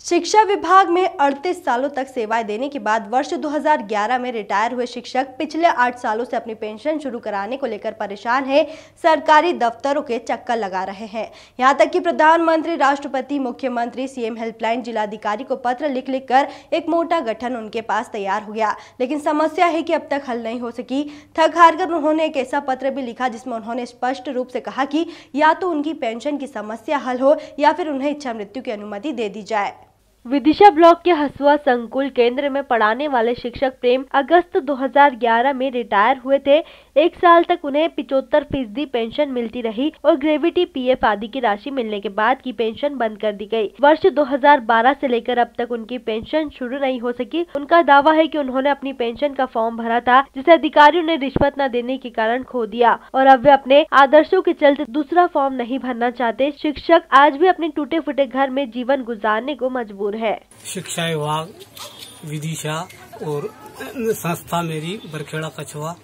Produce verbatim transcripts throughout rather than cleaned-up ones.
शिक्षा विभाग में अड़तीस सालों तक सेवाएं देने के बाद वर्ष दो हज़ार ग्यारह में रिटायर हुए शिक्षक पिछले आठ सालों से अपनी पेंशन शुरू कराने को लेकर परेशान हैं। सरकारी दफ्तरों के चक्कर लगा रहे हैं। यहां तक कि प्रधानमंत्री, राष्ट्रपति, मुख्यमंत्री, सीएम हेल्पलाइन, जिलाधिकारी को पत्र लिख लिख कर एक मोटा गठन उनके पास तैयार हो गया, लेकिन समस्या है कि अब तक हल नहीं हो सकी। थक हार कर उन्होंने एक ऐसा पत्र भी लिखा जिसमें उन्होंने स्पष्ट रूप से कहा कि या तो उनकी पेंशन की समस्या हल हो या फिर उन्हें इच्छा मृत्यु की अनुमति दे दी जाए। विदिशा ब्लॉक के हसुआ संकुल केंद्र में पढ़ाने वाले शिक्षक प्रेम अगस्त दो हज़ार ग्यारह में रिटायर हुए थे। एक साल तक उन्हें पिचहत्तर फीसदी पेंशन मिलती रही और ग्रेविटी, पीएफ आदि की राशि मिलने के बाद की पेंशन बंद कर दी गई। वर्ष दो हज़ार बारह से लेकर अब तक उनकी पेंशन शुरू नहीं हो सकी। उनका दावा है कि उन्होंने अपनी पेंशन का फॉर्म भरा था, जिसे अधिकारियों ने रिश्वत न देने के कारण खो दिया और अब वे अपने आदर्शों के चलते दूसरा फॉर्म नहीं भरना चाहते। शिक्षक आज भी अपने टूटे फूटे घर में जीवन गुजारने को मजबूर है। शिक्षा विभाग, विदिशा और संस्था मेरी बरखेड़ा कछवा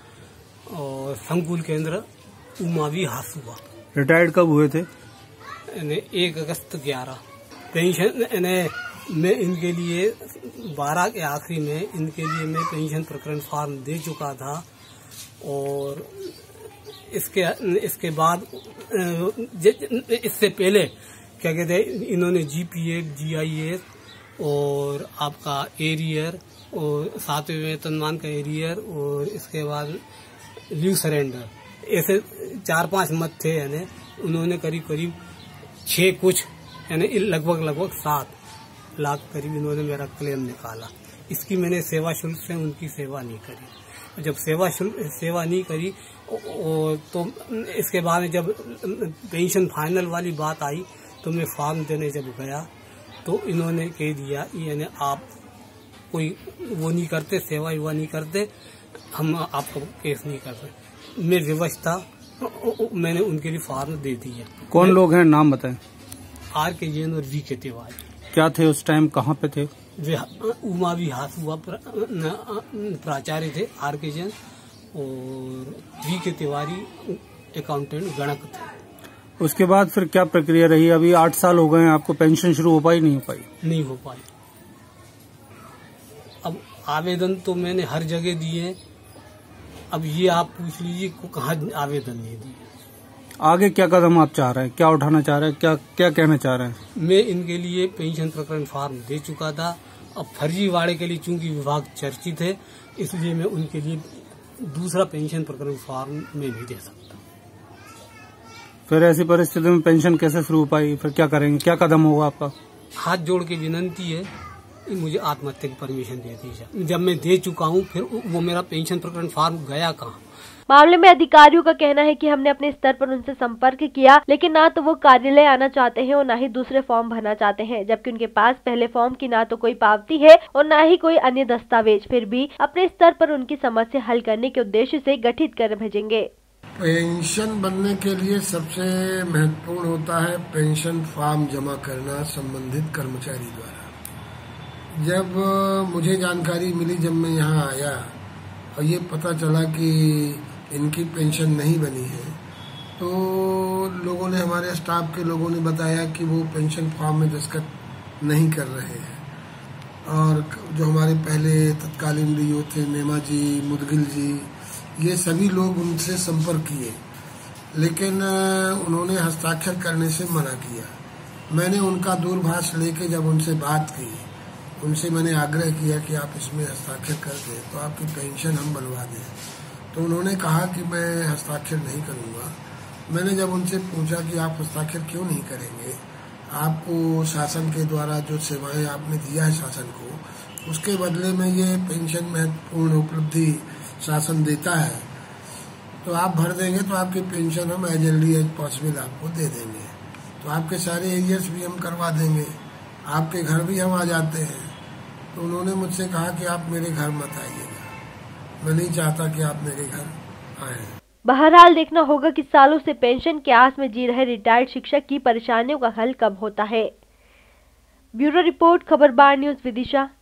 और संकुल केंद्र उमावी हासुआ। रिटायर्ड कब हुए थे? एक अगस्त ग्यारह। पेंशन मैं इनके लिए बारह के आखिरी में इनके लिए मैं पेंशन प्रकरण फॉर्म दे चुका था और इसके इसके बाद इससे पहले क्या कहते हैं, इन्होंने जीपीएफ, जीआईएस और आपका एरियर और सातवें वेतनमान का एरियर और इसके बाद लीव सरेंडर, ऐसे चार पांच मत थे। यानी उन्होंने करीब करीब छह कुछ यानी लगभग लगभग सात लाख करीब इन्होंने मेरा क्लेम निकाला। इसकी मैंने सेवा शुल्क से उनकी सेवा नहीं करी। जब सेवा शुल्क सेवा नहीं करी तो इसके बाद में जब पेंशन फाइनल वाली बात आई तो मैं फॉर्म देने जब गया तो इन्होंने कह दिया यानी आप कोई वो नहीं करते, सेवा युवा नहीं करते, हम आपको केस नहीं करते। मैं व्यवस्था मैंने उनके लिए फॉर्म दे दिया। कौन लोग हैं, नाम बताएं? आर के जैन और वी के तिवारी। क्या थे उस टाइम, कहाँ पे थे? वे उमावी हासुआ प्राचार्य थे आर के जैन और वी के तिवारी अकाउंटेंट गणक थे। उसके बाद फिर क्या प्रक्रिया रही? अभी आठ साल हो गए हैं, आपको पेंशन शुरू हो पाई नहीं हो पाई? नहीं हो पाई। अब आवेदन तो मैंने हर जगह दिए, अब ये आप पूछ लीजिए को कहाँ आवेदन नहीं दिए। आगे क्या कदम आप चाह रहे हैं, क्या उठाना चाह रहे हैं, क्या क्या कहना चाह रहे हैं? मैं इनके लिए पेंशन प्रकरण फॉर्म दे चुका था। अब फर्जीवाड़े के लिए चूंकि विभाग चर्चित है, इसलिए मैं उनके लिए दूसरा पेंशन प्रकरण फॉर्म में नहीं दे सकता। फिर ऐसी परिस्थिति में पेंशन कैसे शुरू हो पाई? फिर क्या करेंगे, क्या कदम होगा आपका? हाथ जोड़ के विनती है, मुझे आत्महत्या की परमिशन दे दीजिए। जब मैं दे चुका हूँ फिर वो मेरा पेंशन प्रकरण फॉर्म गया कहाँ? मामले में अधिकारियों का कहना है कि हमने अपने स्तर पर उनसे संपर्क किया, लेकिन ना तो वो कार्यालय आना चाहते हैं और ना ही दूसरे फॉर्म भरना चाहते हैं, जबकि उनके पास पहले फॉर्म की ना तो कोई पावती है और ना ही कोई अन्य दस्तावेज। फिर भी अपने स्तर पर उनकी समस्या हल करने के उद्देश्य से गठित कर भेजेंगे। पेंशन बनने के लिए सबसे महत्वपूर्ण होता है पेंशन फॉर्म जमा करना संबंधित कर्मचारी द्वारा। जब मुझे जानकारी मिली, जब मैं यहाँ आया और ये पता चला कि इनकी पेंशन नहीं बनी है, तो लोगों ने, हमारे स्टाफ के लोगों ने बताया कि वो पेंशन फॉर्म में दस्तखत नहीं कर रहे हैं। और जो हमारे पहले तत्कालीन डीओ थे, नेमा जी, मुदगिल जी, ये सभी लोग उनसे संपर्क किए, लेकिन उन्होंने हस्ताक्षर करने से मना किया। मैंने उनका दूरभाष लेके जब उनसे बात की, उनसे मैंने आग्रह किया कि आप इसमें हस्ताक्षर कर दें तो आपकी पेंशन हम बनवा दें, तो उन्होंने कहा कि मैं हस्ताक्षर नहीं करूंगा। मैंने जब उनसे पूछा कि आप हस्ताक्षर क्यों नहीं करेंगे, आपको शासन के द्वारा जो सेवाएं आपने दिया है शासन को, उसके बदले में ये पेंशन महत्वपूर्ण उपलब्धि शासन देता है, तो आप भर देंगे तो आपकी पेंशन हम एज जल्दी एज पॉसिबल आपको दे देंगे। तो आपके सारे एरियर्स भी हम करवा देंगे, आपके घर भी हम आ जाते हैं। तो उन्होंने मुझसे कहा कि आप मेरे घर मत आइएगा, मैं नहीं चाहता कि आप मेरे घर आए। बहरहाल देखना होगा कि सालों से पेंशन के आस में जी रहे रिटायर्ड शिक्षक की परेशानियों का हल कब होता है। ब्यूरो रिपोर्ट, खबरबार न्यूज, विदिशा।